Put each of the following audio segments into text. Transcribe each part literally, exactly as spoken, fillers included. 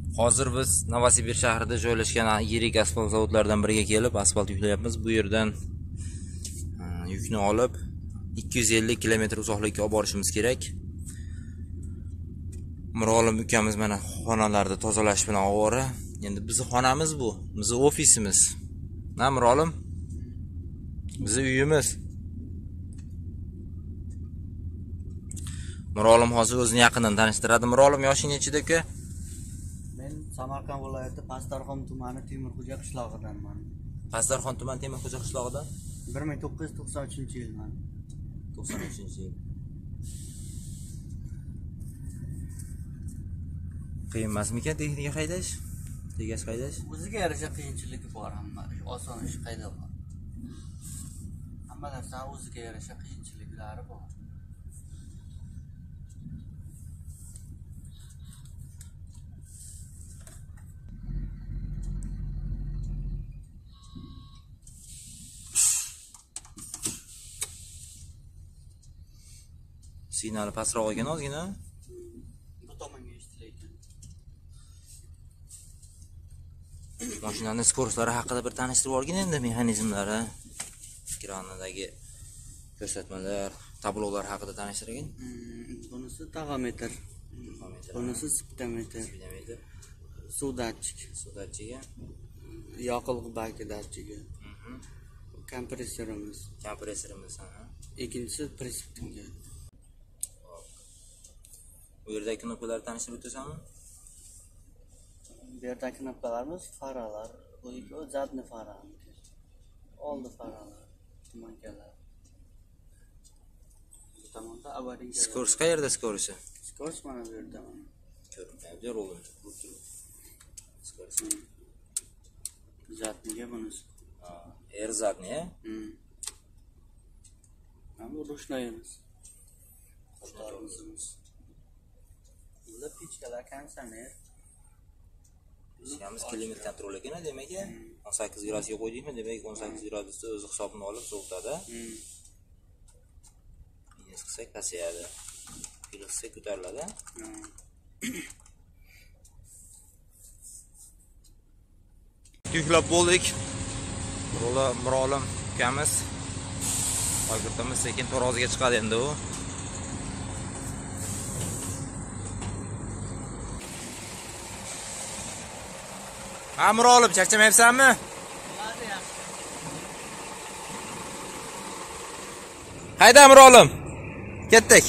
Hozir biz Novosibir shahrida joylashgan yirik asfalt zavodlaridan biriga kelib, asfalt yuklayapmiz. Bu yerdan yukni olib ikki yuz ellik kilometr uzoqlikka olib borishimiz kerak. Mirolim ukamiz mana xonalarni tozalash bilan ovora. Endi bizning xonamiz bu, bizning ofisimiz. Na Mirolim? Bizning uyimiz. Mirolim hozir o'zini yaqindan tanishtiradi. Mirolim, yoshing nechida uka? Men Samarqand viloyati Pastarxon tumani Temurxo'ja qishlog'idanman. Pastarxon tumani Temurxo'ja qishlog'idan? bir ming to'qqiz yuz to'qson uchinchi yilman. to'qson uchinchi yil. Qiyin emasmikan texnika haydash? Tegash haydash? O'ziga yarasha qiyinchiligi bor, hamma oson ish qayda bor. Hamma narsa o'ziga yarasha qiyinchiliklari bor. Signali pastroq ekan ozgina. Bu tomonga eshitilayotgan. Mashinaning skoroslari haqida bir tanishtirib o'rgin endi, mexanizmlari, kranidagi ko'rsatmalar, tablolar haqida tanishtirgin. Bunisi tagometr. Bunisi speedometr. Suv datchik. Suv datchigi. Yoqilg'i baki datchigi. Kompressorimiz. Kompressorimiz, ha. Ikkinchisi pressiptinga. Bu yerdagi knopkalarni tanishtirib o'tasanmi? Bu yerdagi knopkalarimiz faralar, bu zadni fara. Oldi faralar, tumankalar. Bu tomonda avariya. Skors qayerda skorsi? Skors mana bu yerda. Ko'rinmayapti, rolni turib. Skors. Zadniga bunisi. Ha, er zadni, ha? Hmm. Mana bu rushnayimiz. Motorimiz. Bunda pichkalar konditsioner. Ishimiz klimat kontrol ekan, demak, o'n sakkiz gradusga qo'ydikmi, demak o'n sakkiz gradusda o'zi hisobini olib sovutadi. Yes, qilsak pasayadi. Pilsa ko'tariladi. Yuklab bo'ldik. Mirolim ukamiz Shogirdimiz sekin taroziga chiqadi endi u. Amir olib charchamayapsanmi? Hayda Amir olim. Ketdik.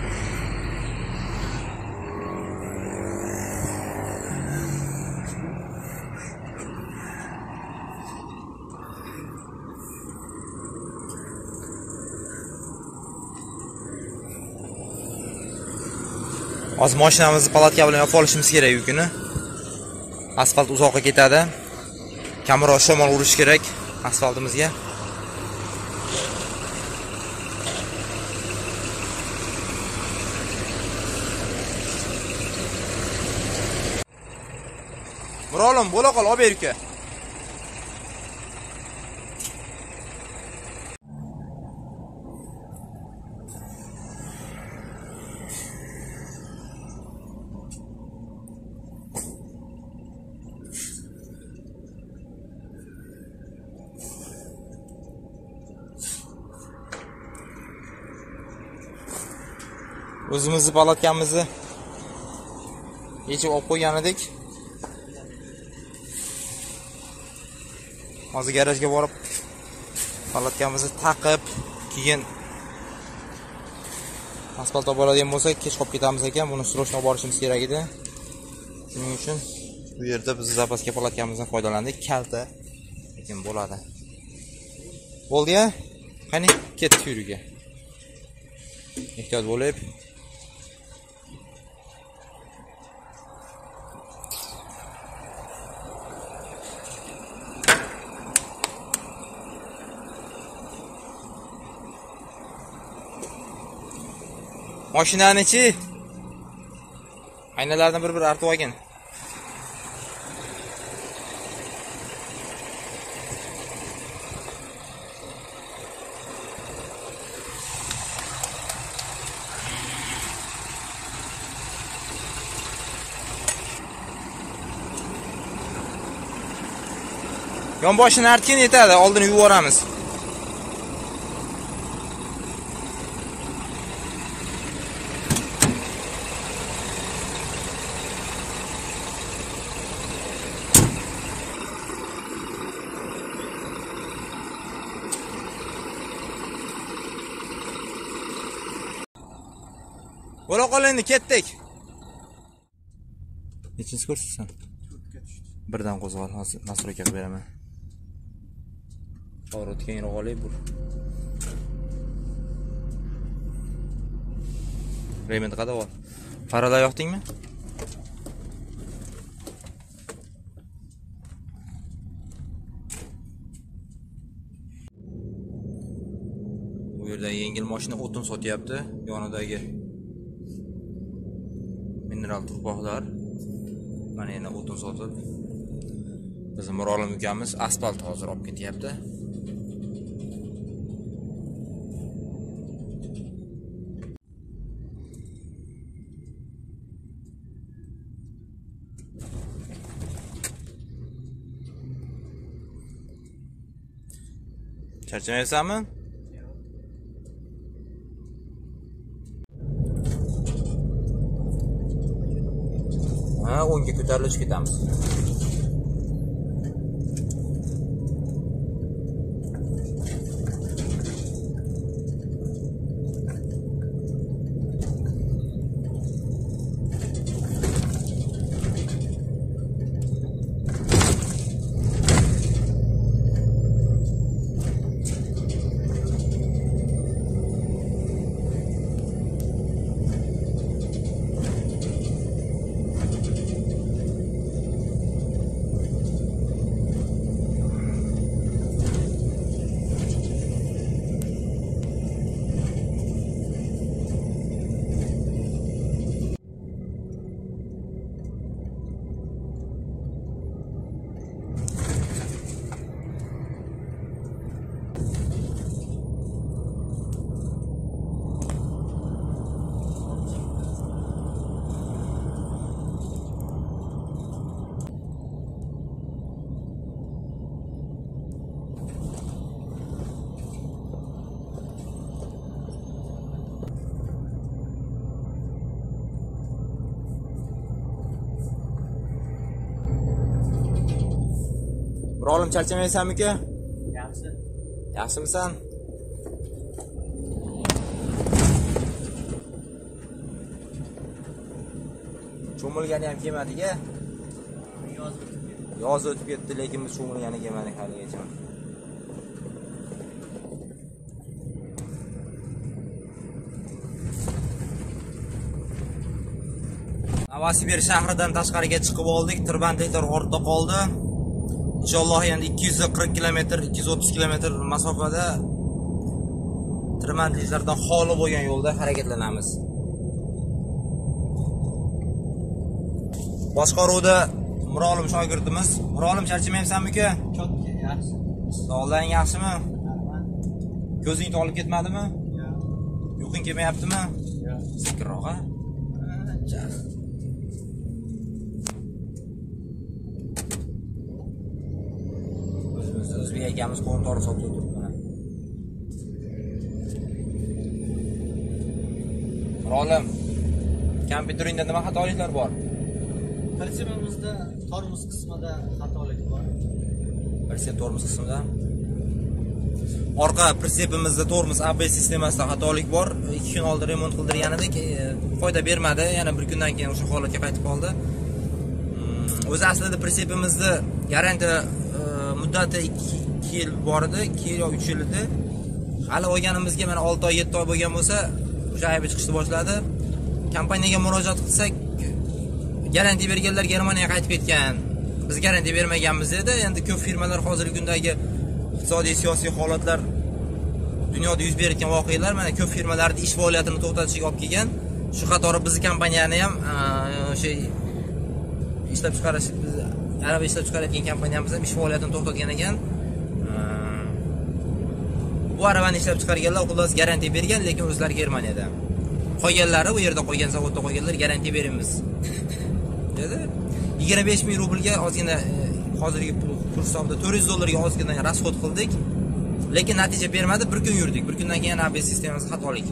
Hozir mashinamizni palatka bilan yopib olishimiz kerak yukini. Asfalt uzoqqa ketadi. Kamroq shamol urish kerak asfaltimizga. Mirolim, bo'la qol, olib ber uka. O'zimizni palatkamizni yechib olib qo'ygan edik. Hozir garajga borib palatkamizni taqib, keyin asfalt olib boradigan bo'lsak, kech qolib ketamiz ekan. Buni srochno olib borishimiz kerak edi. Shuning uchun bu yerda biz zapaska palatkamizdan foydalandik. Kalta lekin bo'ladi. Bo'ldi-ya? Qani, ketdik yuriga. Ehtiyot bo'lib. Mashinani-chi? Aynalarni bir-bir artib olgin. Yonboshini artgan yetadi, oldini yuvib yuboramiz. Bo'la qol endi, ketdik. Nechinchi ko'rsatsan? Birdan qo'zg'al, hozir nastroyka qilib beraman. To'g'ri kengroq olay bu. Remont qada bor. Farada yoqdingmi? Bu yerda yengil mashina o'tin sotyapti, yonidagi mineral turpoqlar. Mana yana o'tin sotib. Bizim Mirolim ukamiz asfalt hozir olib ketyapti. Charchamayapsanmi? Ha, o'ngga ko'tarilib ketamiz. Mirolim, charchamaysanmi-ku? Yaxshi. Yaxshimisan? Cho'milgani ham kelmadi-ga. Yoz o'tib ketdi. Yoz o'tib ketdi, lekin biz cho'milgani kelmadik haligacha. Novosibir shahridan tashqariga chiqib oldik, tirbandliklar ortda qoldi. İnşallah endi ikki yuz qirq kilometr, ikki yuz o'ttiz kilometr masofada tirbandliklardan xoli bo'lgan yo'lda harakatlanamiz. Boshqaruvda Mirolim shogirdimiz. Mirolim, charchamayapsanmi-ku? Chotki, yaxshi. Sog'lig'ing yaxshimi? Rahmat. Ko'zing tolib ketmadimi? Yo'q. Uyqung kelmayaptimi? Yo'q. Sekinroq, a? O'zbek akamiz qo'l to'g'ri sotib turibdi. Mirolim, kompyuteringda nima xatoliklar bor? Pritsepimizda tormoz qismida xatolik bor. Pritsep tormoz qismida. Orqa pritsepimizda tormoz A B S sistemasida xatolik bor. ikki kun oldin remont qildirgan edik, foyda bermadi. Yana bir kundan keyin o'sha holatga qaytib qoldi. O'zi aslida pritsepimizda garantiya muddati ikki yil bor edi, ikki yil yoki uch yil edi. Hali olganimizga mana olti oy, yetti oy bo'lgan bo'lsa, o'sha aybi chiqishni boshladi. Kompaniyaga murojaat qilsak, garantiya berganlar Germaniyaga qaytib ketgan. Biz garantiya bermaganmiz edi. Endi ko'p firmalar hozirgi kundagi iqtisodiy siyosiy holatlar, dunyoda yuz berayotgan voqealar mana ko'p firmalarning ish faoliyatini to'xtatishiga olib kelgan. Shu qatori bizning kompaniyani ham o'sha ishlab chiqarish, biz araba ishlab chiqarayotgan kompaniyamiz ham ish faoliyatini to'xtatgan ekan. Bu arabani ishlab chiqarganlar xullas garantiya bergan, lekin o'zlari Germaniyada. Qolganlari u yerda qolgan zavodda qolganlar garantiya beramiz dedi. yigirma besh ming rublga ozgina hozirgi kurs hisobida to'rt yuz dollarga ozgina расход qildik. Lekin natija bermadi. Bir kun yurdik. Bir kundan keyin A B S sistemamiz xatolik.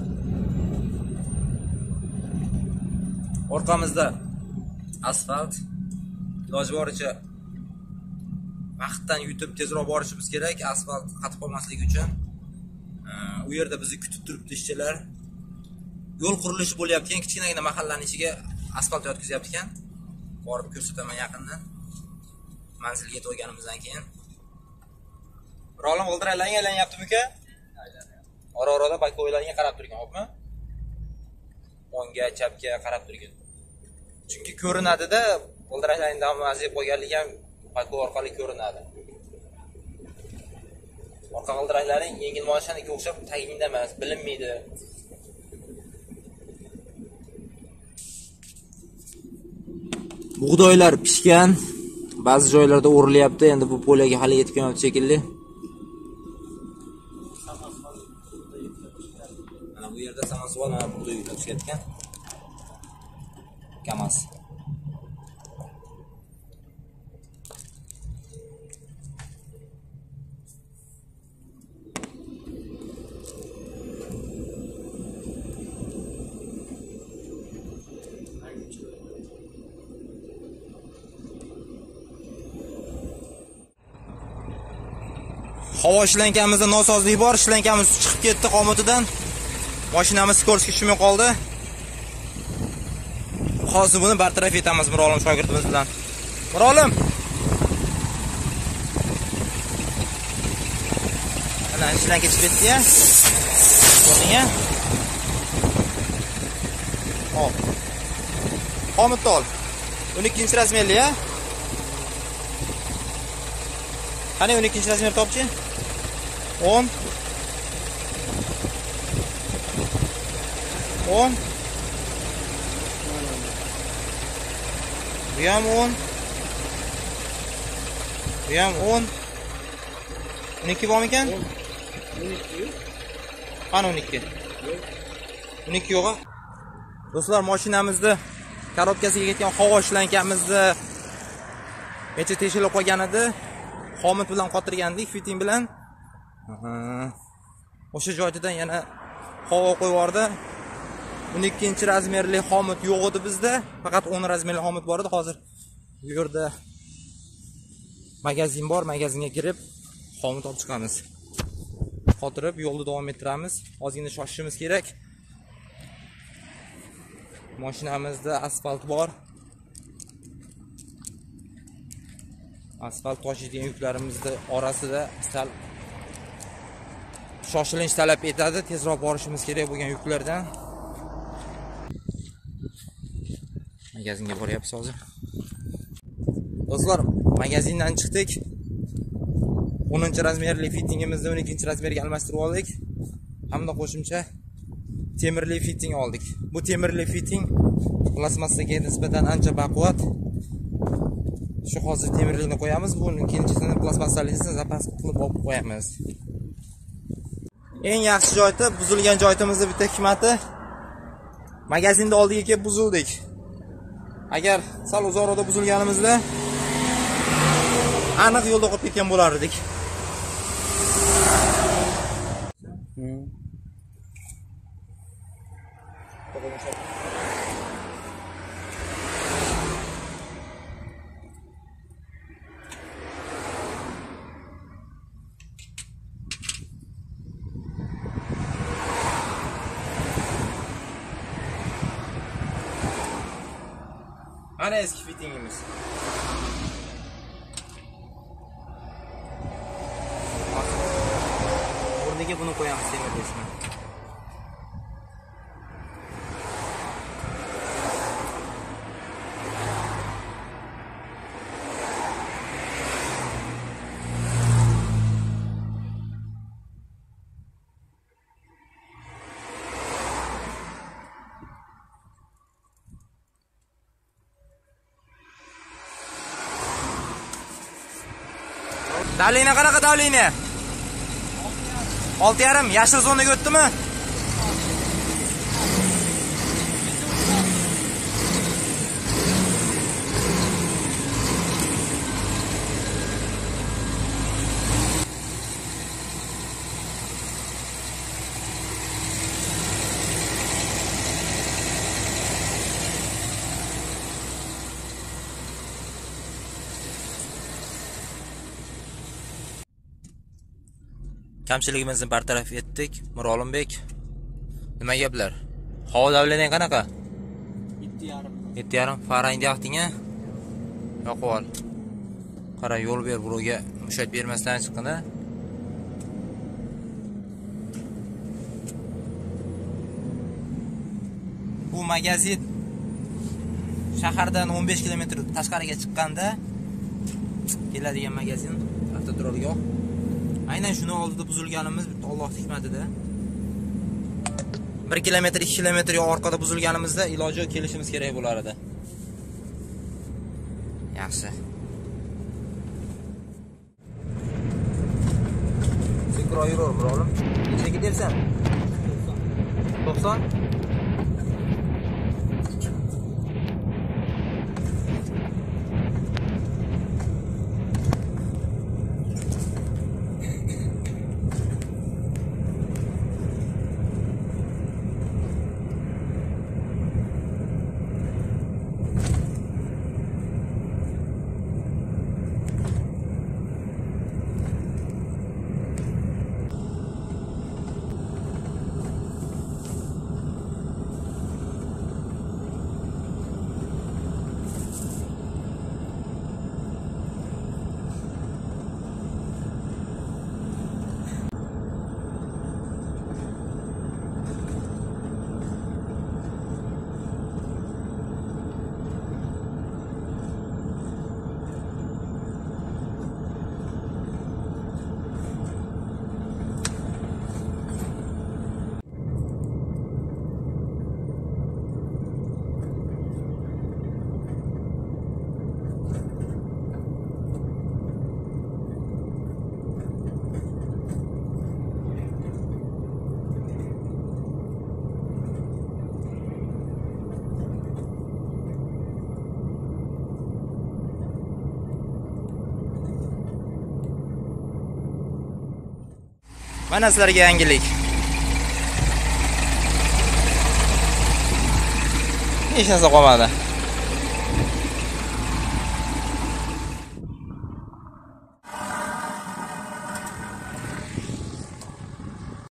Orqamizda asfalt. Iloji boricha vaqtdan yutib tezroq borishimiz kerak, asfalt qatib qolmasligi uchun. U yerda bizni kutib turibdi ishchilar. Yo'l qurilishi bo'lyapti, kichkinagina mahallaning ichiga asfalt yotqizyapti ekan. Borib ko'rsataman yaqindan. Manzilga yetib olganimizdan keyin. Birolim g'ildiraylarga aylanyaptimi uka? Ora-orada bayko'ylarga qarab turgan, xo'pmi? O'ngga, chapga qarab turgan. Chunki ko'rinadi-da, g'ildiraylarning davom azib qo'yganligi ham bayko'y orqali ko'rinadi. Orqa g'ildiraklaring yengil moshinaga o'xshab tagingda emas, bilinmaydi. Bug'doylar pishgan, ba'zi joylarda o'rilyapti. Endi bu polyaga hali yetib kelmayapti shekilli. Mana bu yerda samosval mana bug'doy yuklab tushayotgan. Kamaz. Havo shlankamizda nosozlik bor, shlankamiz chiqib ketdi qomatidan. Mashinamiz skorsga tushmay qoldi. Hozir buni bartaraf etamiz Mirolim shogirdimiz bilan. Mirolim. Mana shlanka chiqib ketdi-ya. O'rniga. Hop. Qomatni ol. o'n ikkinchi razmerli-ya. Qani o'n ikkinchi razmer topchi? o'n o'n Bu ham o'n Bu ham o'n o'n ikki bormi ekan? o'n ikki. Qani o'n ikki? Yo'q. o'n ikki yo'q-a? Do'stlar, mashinamizni korobkasiga ketgan havo shlankamizni necha teshilib qolgan edi. Xomut bilan qotirgandik, fitting bilan. O'sha joydan yana havo qo'yib yubordi. o'n ikkinchi razmerli xomut yo'q edi bizda, faqat o'n razmerli xomut bor edi. Hozir bu yerda magazin bor, magazinga kirib xomut olib chiqamiz. Qotirib yo'lda davom ettiramiz. Ozgina shoshishimiz kerak. Mashinamizda asfalt bor. Asfalt tashiydigan yuklarimizni orasida sal shoshilinch talab etadi. Tezroq borishimiz kerak bo'lgan yuklardan. Magazinga boryapmiz hozir. Do'stlar, magazindan chiqdik. o'ninchi razmerli fittingimizni o'n ikkinchi razmerga almashtirib oldik. Hamda qo'shimcha temirli fitting oldik. Bu temirli fitting plastmassaga nisbatan ancha baquvvat. Shu hozir temirlikni qo'yamiz, buni ikkinchisini plastmassalisini zapas qilib olib qo'yamiz. Eng yaxshi joyda, buzilgan joyimizda bitta hikmati, magazinda oldiga kelib buzildik. Agar sal uzoqroqda buzilganimizda aniq yo'lda qolib ketgan bo'lar edik. Mana eski fittingimiz. O'rniga buni qo'yamiz temir disni. Davlina qanaqa davlina? olti yarim. Yashil zonaga o'tdimi? Kamchiligimizni bartaraf etdik. Mirolim-bek. Nima gaplar? Havo davlenining qanaqa? yetti yarim. yetti yarim farang deyapting-a? Yo'q ol. Qara, yo'l ber buroga. Mushat bermasdan chiqqina. Bu magazin shahardan o'n besh kilometr tashqariga chiqqanda keladigan magazin, avtoturargoh. Aynan shuni oldida buzilganimiz Alloh hikmatida. bir kilometr, ikki kilometr orqada buzilganimizda iloji kelishimiz kerak bo'lar edi. Yaxshi. Sekro yurur, birolim. Necha ketyapsan? to'qson. Mana sizlarga yangilik. Hech narsa qolmadi.